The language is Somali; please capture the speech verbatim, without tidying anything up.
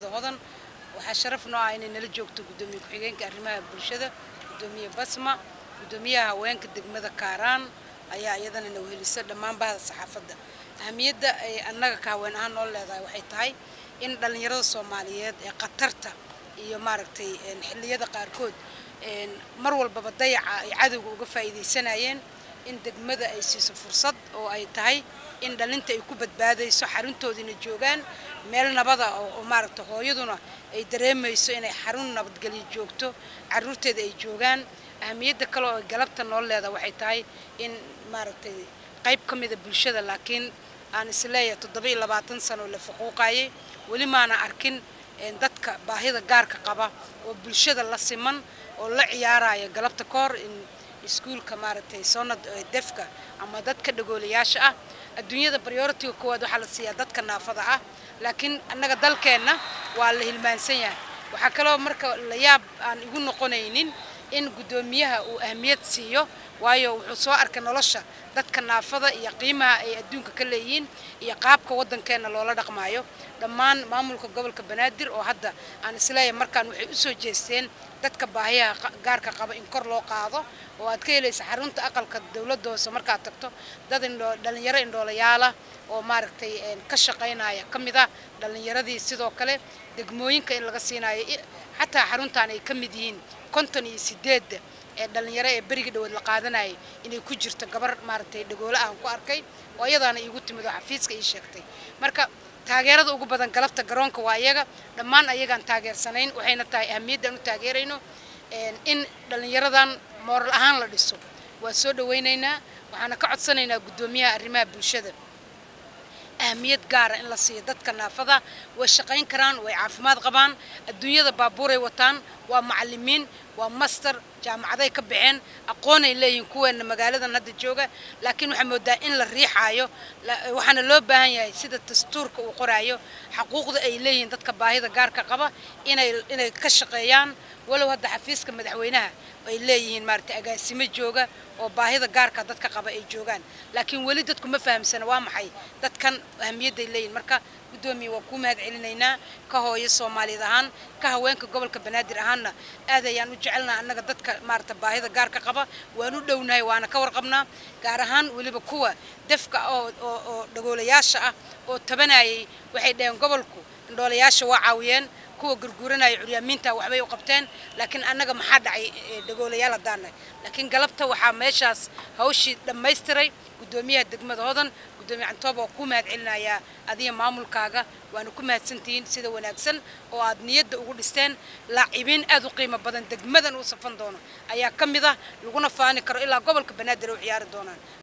hodan waxaa sharaf noo ah inay nala joogto gudoomiye ku-xigeenka arrimaha bulshada gudoomiye Basma gudoomiyaha haweenka degmada Kaaraan ayaa iyadana noo helisay dhammaan bahda saxaafadda ahmiyadda ay annaga ka haween ahaan noo leedahay waxay tahay in dhalinyarada Soomaaliyeed ee qatarta iyo maaragtay xilliyada qaarkood mar walba dayaca ay cadawga uga faa'iideysanayeen in degmada ay siiso fursad oo ay tahay in dhalinta ay ku badbaadayso xaruntoodina joogaan meel nabada oo maaragtay hooyaduna ay dareemayso inay xarun nabadgelyo joogto caruurteeda ay joogaan ahmiyadda kale oo galabta noo leedahay waxay tahay in maaragtay qayb kamid ah bulshada laakiin aan isleeyahay toddoba iyo labaatan sano la faquuqayay wali maana arkin dadka baahida gaarka qaba oo bulshada la siman oo la ciyaaraya galabta koor in iskuulka maaragtay soonad defka ama dadka dhagoolayaasha ah adduunyada priority koowaad waxa la siiyaa dadka naafada ah laakiin annaga dalkeena waa la hilmaansan yahay waxa kale oo marka la yaab aan igu noqonaynin in gudoomiyaha uu ahmiyad siiyo waayo wuxuu soo arkay nolosha dadka naafada iyo qiimaha ay adduunka ka leeyihiin iyo qaabka wadankeena loola dhaqmaayo dhammaan maamulka gobolka Banaadir oo hadda aan isleeyahay markaan waxay u soo jeesteen dadka baahiyaha gaarka qaba in kor loo qaado oo aad ka helayso xarunta aqalka dawladda hoose markaad tagto dad dhalinyaro indhoolayaal oo maaragtay ka shaqeynaya kamid ah dhalinyaradii sidoo kale degmooyinka in laga siinayo xataa xaruntan ay kamid yihiin konton iyo sideed ee dhalinyaro ee bariga dhawood la qaadanay inay ku jirto gabar maaragtay dhagoolo aan ku arkay oo iyadana igu timid xafiiska ii sheegtay marka taageerada ugu badan galabta garoonka waa iyaga dhammaan ayagaan taageersanayn waxayna tahay ahmiyaddan u taageerayno in dhalinyaradan moral ahaan la dhiso waa soo dhaweynaynaa waxaana ka codsanaynaa gudoomiyaha arrimaha bulshada ahmiyad gaar ah in la siiyo dadka naafada way shaqayn karaan way caafimaad qabaan adduunyada baabuuray wataan waa macallimiin waa master jaamacaday ka baxeen aqoon ay leeyihiin kuweena magaalada hadda jooga laakiin waxa moodaa in la riixayo waxaana loo baahan yahay sida dastuurka uu qoraayo xuquuqda ay leeyihiin dadka baahida gaarka qaba inay inay ka shaqeeyaan walow hadda xafiiska madaxweynaha ay leeyihiin maartay agaasimo jooga oo baahida gaarka dadka qaba ay joogaan laakiin wali dadku ma fahamsana waa maxay dadkan ahmiyadda ay leeyihiin marka gudoomiye waa ku mahad celinaynaa ka hooyo Soomaaliyeed ahaan ka haweenka gobolka Banaadir ahaana aad ayaan u jecelnaa annaga dadka maarta baahida gaarka qaba waan u dhownahay waana ka warqabnaa gaar ahaan waliba kuwa dafka oo oo dhagoolayaasha ah oo tabanayay waxay dhaheen gobolku indhoolayaasha waa caawiyeen kuwa gurguranaya curyaaminta waxbay u qabteen laakiin annaga maxaa dhacay dhagoolayaal hadaan laakiin galabta waxa meeshaas hawshii dhameystiray gudoomiyaha degmada hodan gudoomiye Cantoob oo ku mahad celinaya adiga maamulkaaga waana ku mahadsantiin sida wanaagsan oo aad niyadda ugu dhisteen laacibiin aad u qiimo badan degmadan u safan doono ayaa kamid ah laguna faani karo ilaa gobolka Banaadir oo ciyaari doonaan